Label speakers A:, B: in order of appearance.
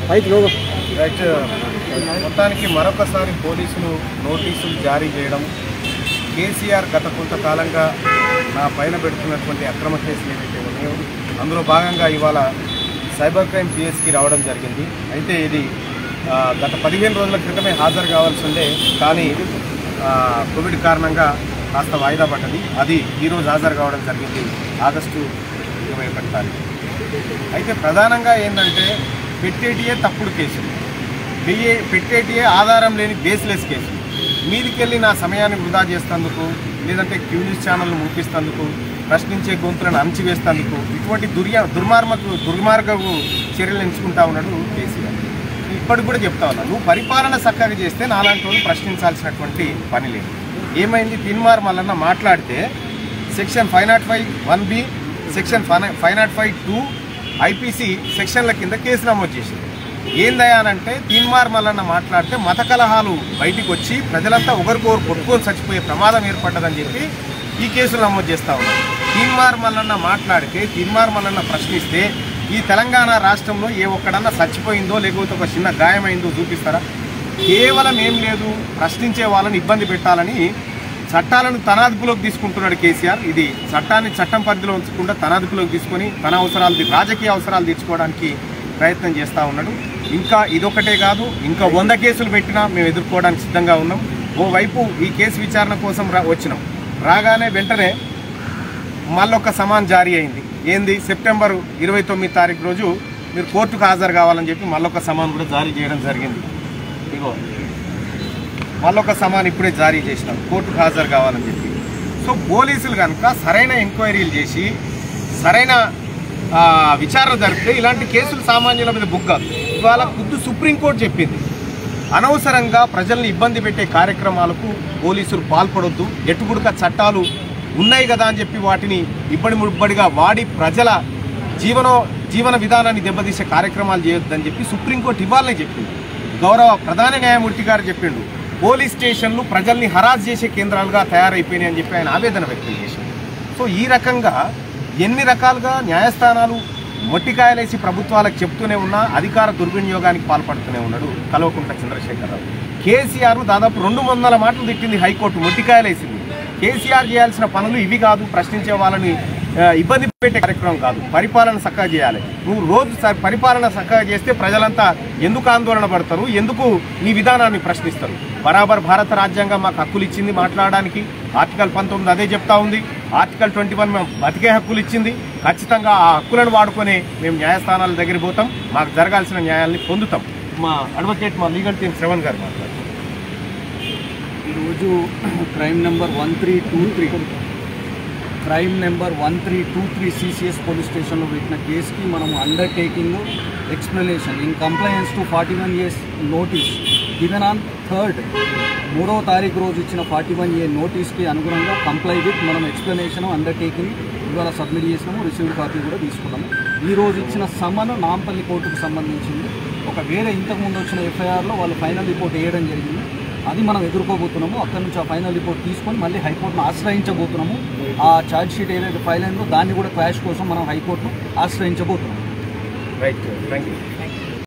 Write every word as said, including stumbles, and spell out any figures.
A: Right మొత్తానికి మరొకసారి పోలీసులు నోటీసులు జారీ చేయడం, కేసీఆర్ గత కొంతకాలంగా నా పైన పెడుతున్నటువంటి అక్రమ కేసులు ఏవైతే ఉన్నాయో అందులో భాగంగా ఇవాళ సైబర్ క్రైమ్ పిఎస్కి రావడం జరిగింది. అయితే ఇది గత పదిహేను రోజుల క్రితమే హాజరు కావాల్సి ఉండే, కానీ కోవిడ్ కారణంగా కాస్త వాయిదా పడ్డది. అది ఈరోజు హాజరు కావడం జరిగింది ఆగస్టు ఇరవై ఒకటి తారీఖు. అయితే ప్రధానంగా ఏంటంటే పెట్టేటియే తప్పుడు కేసులు, వెయ్యే పెట్టేటియే ఆధారం లేని బేస్లెస్ కేసులు. మీదికెళ్ళి నా సమయాన్ని వృధా చేస్తేందుకు, లేదంటే క్యూ న్యూస్ ఛానల్ను మూపిస్తేందుకు, ప్రశ్నించే గొంతులను అణచివేస్తేందుకు ఇటువంటి దుర్య దుర్మార్గకు దుర్మార్గపు చర్యలు ఎంచుకుంటా ఉన్నాడు కేసీఆర్. ఇప్పటికి కూడా చెప్తా ఉన్నా, నువ్వు పరిపాలన చక్కగా చేస్తే నాలాంటి వాళ్ళు ప్రశ్నించాల్సినటువంటి పని లేదు. ఏమైంది, తిన్మార్ మల్లన్న మాట్లాడితే section five not five one B section five not five two IPC సెక్షన్ల కింద కేసు నమోదు చేసింది. ఏందయ్యానంటే తిన్మార్ మల్లన్న మాట్లాడితే మత కలహాలు బయటికి వచ్చి ప్రజలంతా ఒకరికొకరు కొట్టుకొని చచ్చిపోయే ప్రమాదం ఏర్పడ్డదని చెప్పి ఈ కేసులు నమోదు చేస్తూ ఉన్నారు. తిన్మార్ మల్లన్న మాట్లాడితే, తిన్మార్ మల్లన్న ప్రశ్నిస్తే ఈ తెలంగాణ రాష్ట్రంలో ఏ ఒక్కడన్నా చచ్చిపోయిందో లేకపోతే ఒక చిన్న గాయమైందో చూపిస్తారా? కేవలం ఏం లేదు, ప్రశ్నించే వాళ్ళని ఇబ్బంది పెట్టాలని చట్టాలను తన అదుపులోకి తీసుకుంటున్నాడు కేసీఆర్. ఇది చట్టాన్ని చట్టం పరిధిలో ఉంచకుండా తన అదుపులోకి తీసుకొని తన అవసరాలు, రాజకీయ అవసరాలు తీర్చుకోవడానికి ప్రయత్నం చేస్తూ ఉన్నాడు. ఇంకా ఇదొకటే కాదు, ఇంకా వంద కేసులు పెట్టినా మేము ఎదుర్కోవడానికి సిద్ధంగా ఉన్నాం. ఓవైపు ఈ కేసు విచారణ కోసం రా వచ్చినాం రాగానే వెంటనే మళ్ళొక సమాన్ జారీ అయింది. ఏంది, సెప్టెంబర్ ఇరవై తొమ్మిది తారీఖు రోజు మీరు కోర్టుకు హాజరు కావాలని చెప్పి మళ్ళొక సమాన్ కూడా జారీ చేయడం జరిగింది. ఇగో మళ్ళొక సమాన్ ఇప్పుడే జారీ చేసినాం, కోర్టుకు హాజరు కావాలని చెప్పి. సో పోలీసులు కనుక సరైన ఎంక్వైరీలు చేసి సరైన విచారణ జరిపితే ఇలాంటి కేసులు సామాన్యుల మీద బుక్ కాదు. ఇవాళ ఖుద్దు సుప్రీంకోర్టు చెప్పింది, అనవసరంగా ప్రజల్ని ఇబ్బంది పెట్టే కార్యక్రమాలకు పోలీసులు పాల్పడొద్దు, ఎటుగుడుక చట్టాలు ఉన్నాయి కదా అని చెప్పి వాటిని ఇబ్బడి ముబ్బడిగా వాడి ప్రజల జీవనో జీవన విధానాన్ని దెబ్బతీసే కార్యక్రమాలు చేయొద్దని చెప్పి సుప్రీంకోర్టు ఇవ్వాలని చెప్పింది. గౌరవ ప్రధాన న్యాయమూర్తి గారు చెప్పిండు, పోలీస్ స్టేషన్లు ప్రజల్ని హరాస్ చేసే కేంద్రాలుగా తయారైపోయినాయి అని చెప్పి ఆయన ఆవేదన వ్యక్తం చేశారు. సో ఈ రకంగా ఎన్ని రకాలుగా న్యాయస్థానాలు మొట్టికాయలేసి ప్రభుత్వాలకు చెప్తూనే ఉన్నా అధికార దుర్వినియోగానికి పాల్పడుతూనే ఉన్నాడు కల్వకుంట్ల చంద్రశేఖరరావు. కేసీఆర్ దాదాపు రెండు వందల మాటలు తిట్టింది హైకోర్టు, మొట్టికాయలేసింది. కేసీఆర్ చేయాల్సిన పనులు ఇవి కాదు, ప్రశ్నించే వాళ్ళని ఇబ్బంది పెట్టే కార్యక్రమం కాదు, పరిపాలన చక్కగా చేయాలి. నువ్వు రోజు పరిపాలన చక్కగా చేస్తే ప్రజలంతా ఎందుకు ఆందోళన పడతారు, ఎందుకు నీ విధానాన్ని ప్రశ్నిస్తారు? బరాబర్ భారత రాజ్యాంగం మాకు హక్కులు ఇచ్చింది మాట్లాడడానికి, ఆర్టికల్ పంతొమ్మిది అదే చెప్తా ఉంది. ఆర్టికల్ ట్వంటీ వన్ మేము బతికే హక్కులు ఇచ్చింది. ఖచ్చితంగా ఆ హక్కులను వాడుకొని మేము న్యాయస్థానాల దగ్గర పోతాం, మాకు జరగాల్సిన న్యాయాన్ని పొందుతాం. మా అడ్వకేట్, మా లీగల్ టీం శ్రవణ్ గారు మాట్లాడారు.
B: ఈరోజు crime number one three two three crime number one three two three CCS police స్టేషన్లో పెట్టిన కేసుకి మనం undertaking explanation in compliance to forty one years notice given on third మూడో తారీఖు రోజు ఇచ్చిన ఫార్టీ వన్ ఏ నోటీస్కి అనుగుణంగా కంప్లై విత్ మనం ఎక్స్ప్లెనేషన్ అండర్టేకింగ్ ఇవాళ సబ్మిట్ చేసినాము, రిసీవ్డ్ కాపీ కూడా తీసుకున్నాము. ఈరోజు ఇచ్చిన సమ్మను నాంపల్లి కోర్టుకు సంబంధించింది. ఒక వేరే ఇంతకుముందు వచ్చిన ఎఫ్ఐఆర్లో వాళ్ళు ఫైనల్ రిపోర్ట్ వేయడం జరిగింది, అది మనం ఎదుర్కోబోతున్నాము. అక్కడి నుంచి ఆ ఫైనల్ రిపోర్ట్ తీసుకొని మళ్ళీ హైకోర్టును ఆశ్రయించబోతున్నాము. ఆ ఛార్జ్ షీట్ ఏదైతే ఫైల్ అయిందో దాన్ని కూడా క్వాష్ కోసం మనం హైకోర్టును ఆశ్రయించబోతున్నాము.
A: Right, thank you.